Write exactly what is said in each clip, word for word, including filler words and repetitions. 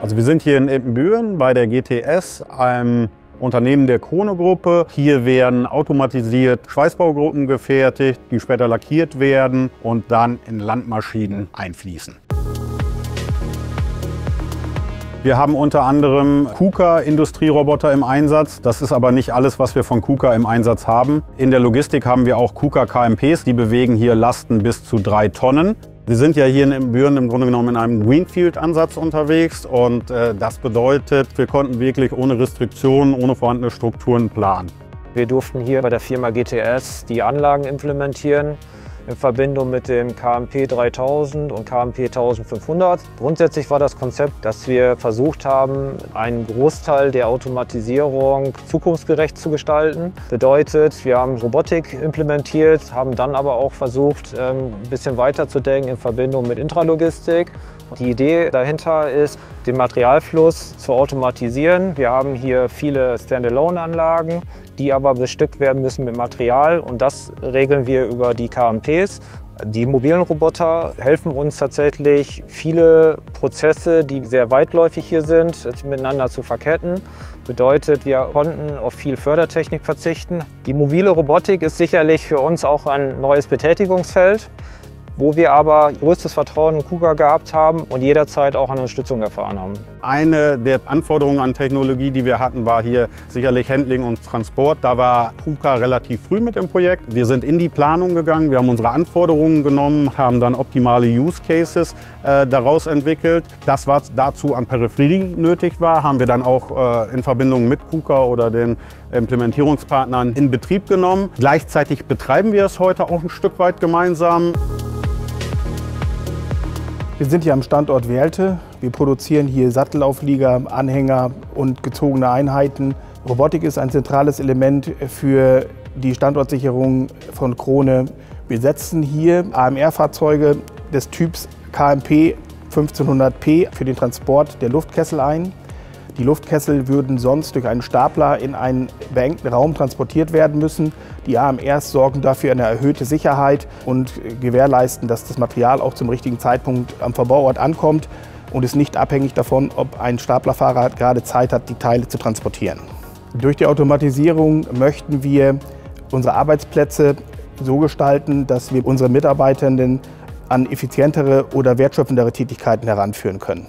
Also wir sind hier in Ippenbüren bei der G T S, einem Unternehmen der Krone-Gruppe. Hier werden automatisiert Schweißbaugruppen gefertigt, die später lackiert werden und dann in Landmaschinen einfließen. Wir haben unter anderem KUKA-Industrieroboter im Einsatz. Das ist aber nicht alles, was wir von KUKA im Einsatz haben. In der Logistik haben wir auch KUKA-K M Ps, die bewegen hier Lasten bis zu drei Tonnen. Wir sind ja hier in Ippenbüren im Grunde genommen in einem Greenfield-Ansatz unterwegs und äh, das bedeutet, wir konnten wirklich ohne Restriktionen, ohne vorhandene Strukturen planen. Wir durften hier bei der Firma G T S die Anlagen implementieren in Verbindung mit dem K M P dreitausend und K M P eintausendfünfhundert. Grundsätzlich war das Konzept, dass wir versucht haben, einen Großteil der Automatisierung zukunftsgerecht zu gestalten. Bedeutet, wir haben Robotik implementiert, haben dann aber auch versucht, ein bisschen weiter zu denken in Verbindung mit Intralogistik. Die Idee dahinter ist, den Materialfluss zu automatisieren. Wir haben hier viele Standalone-Anlagen, die aber bestückt werden müssen mit Material und das regeln wir über die K M Ps. Die mobilen Roboter helfen uns tatsächlich, viele Prozesse, die sehr weitläufig hier sind, miteinander zu verketten. Bedeutet, wir konnten auf viel Fördertechnik verzichten. Die mobile Robotik ist sicherlich für uns auch ein neues Betätigungsfeld, wo wir aber größtes Vertrauen in KUKA gehabt haben und jederzeit auch eine Unterstützung erfahren haben. Eine der Anforderungen an Technologie, die wir hatten, war hier sicherlich Handling und Transport. Da war KUKA relativ früh mit im Projekt. Wir sind in die Planung gegangen, wir haben unsere Anforderungen genommen, haben dann optimale Use Cases äh, daraus entwickelt. Das, was dazu an Peripherie nötig war, haben wir dann auch äh, in Verbindung mit KUKA oder den Implementierungspartnern in Betrieb genommen. Gleichzeitig betreiben wir es heute auch ein Stück weit gemeinsam. Wir sind hier am Standort Werlte. Wir produzieren hier Sattelauflieger, Anhänger und gezogene Einheiten. Robotik ist ein zentrales Element für die Standortsicherung von Krone. Wir setzen hier A M R-Fahrzeuge des Typs K M P fünfzehnhundert P für den Transport der Luftkessel ein. Die Luftkessel würden sonst durch einen Stapler in einen beengten Raum transportiert werden müssen. Die A M Rs sorgen dafür eine erhöhte Sicherheit und gewährleisten, dass das Material auch zum richtigen Zeitpunkt am Verbauort ankommt und ist nicht abhängig davon, ob ein Staplerfahrer gerade Zeit hat, die Teile zu transportieren. Durch die Automatisierung möchten wir unsere Arbeitsplätze so gestalten, dass wir unsere Mitarbeitenden an effizientere oder wertschöpfendere Tätigkeiten heranführen können.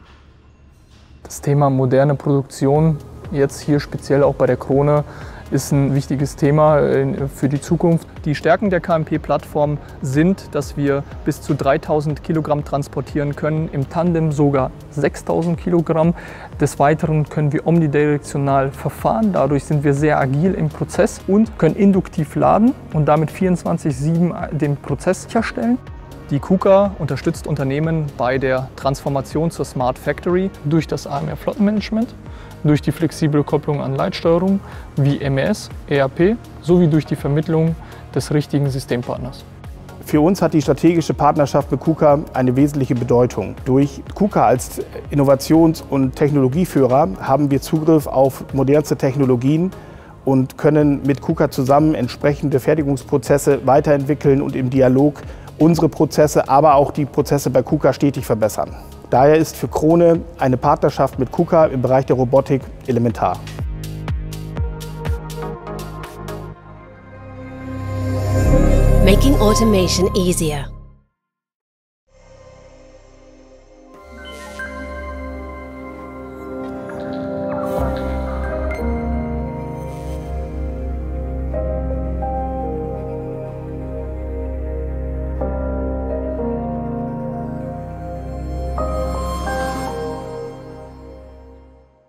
Das Thema moderne Produktion, jetzt hier speziell auch bei der Krone, ist ein wichtiges Thema für die Zukunft. Die Stärken der K M P-Plattform sind, dass wir bis zu dreitausend Kilogramm transportieren können, im Tandem sogar sechstausend Kilogramm. Des Weiteren können wir omnidirektional verfahren, dadurch sind wir sehr agil im Prozess und können induktiv laden und damit vierundzwanzig sieben den Prozess sicherstellen. Die KUKA unterstützt Unternehmen bei der Transformation zur Smart Factory durch das A M R-Flottenmanagement, durch die flexible Kopplung an Leitsteuerung wie M S, E R P sowie durch die Vermittlung des richtigen Systempartners. Für uns hat die strategische Partnerschaft mit KUKA eine wesentliche Bedeutung. Durch KUKA als Innovations- und Technologieführer haben wir Zugriff auf modernste Technologien und können mit KUKA zusammen entsprechende Fertigungsprozesse weiterentwickeln und im Dialog unsere Prozesse, aber auch die Prozesse bei KUKA stetig verbessern. Daher ist für Krone eine Partnerschaft mit KUKA im Bereich der Robotik elementar. Making automation easier.